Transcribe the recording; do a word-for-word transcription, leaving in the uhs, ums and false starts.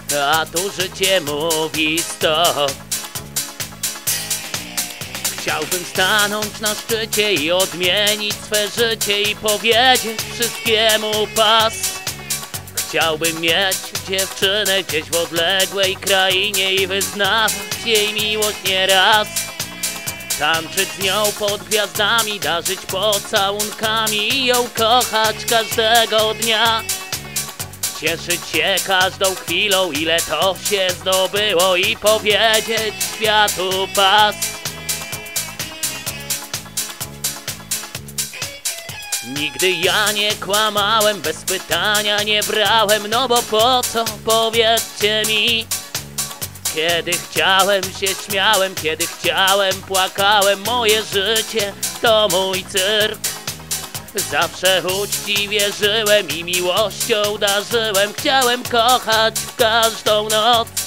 a tu życie mówi stop. Chciałbym stanąć na szczycie i odmienić swe życie i powiedzieć wszystkiemu pas. Chciałbym mieć dziewczynę gdzieś w odległej krainie i wyznawać jej miłość nieraz. Tańczyć z nią pod gwiazdami, darzyć pocałunkami i ją kochać każdego dnia. Cieszyć się każdą chwilą, ile to się zdobyło i powiedzieć światu pas. Nigdy ja nie kłamałem, bez pytania nie brałem, no bo po co, powiedzcie mi. Kiedy chciałem się śmiałem, kiedy chciałem płakałem, moje życie to mój cyrk. Zawsze uczciwie żyłem i miłością darzyłem, chciałem kochać w każdą noc.